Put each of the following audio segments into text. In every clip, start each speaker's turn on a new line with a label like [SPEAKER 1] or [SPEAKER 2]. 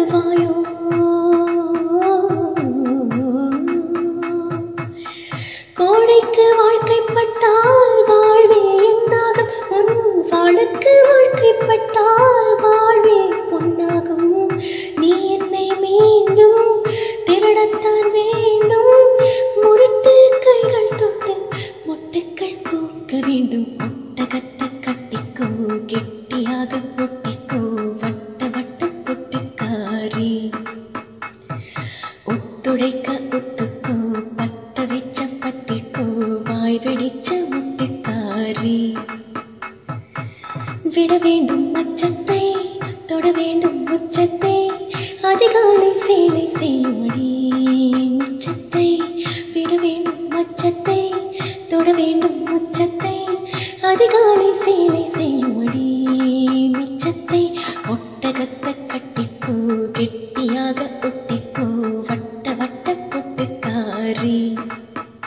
[SPEAKER 1] தருவாயோ கோழைக்கு வாழ்க்கைப்பட்டால் வாழ்வே என்னாகும் உன் வாளுக்கு வாழ்க்கைப்பட்டால் வாழ்வே பொன்னாகும் நீ என்னை மீண்டும் திருடத்தான் வேண்டும் முரட்டு கைகள் தொட்டு மொட்டுக்கள் பூக்க வேண்டும் ஒட்டகத்தை கட்டிக்கோ கெட்டியாக பொட்டிக்கோ வட்ட வட்ட பொட்டுக்காரி ஒத்துழைக்க ஒத்துக்கோ பத்த வச்ச பத்திக்கோ வாய் வெடிச்ச முட்டுக்காரி விட வேண்டும் மச்சத்தை தொட வேண்டும் உச்சத்தை அதிகாலை சேலை செய்யுமடி மிச்சத்தை விட வேண்டும் மச்சத்தை தொட வேண்டும் உச்சத்தை அதிகாலை சேலை செய்யுமடி மிச்சத்தை ஒட்டகத்தை கட்டிக்கோ கெட்டியாக ஒட்டிக்கோ வட்ட வட்ட பொட்டுக்காரி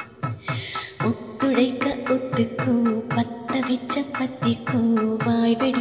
[SPEAKER 1] ஒத்துழைக்க ஒத்துக்கோ பத்த வச்ச பத்திக்கோ வாய்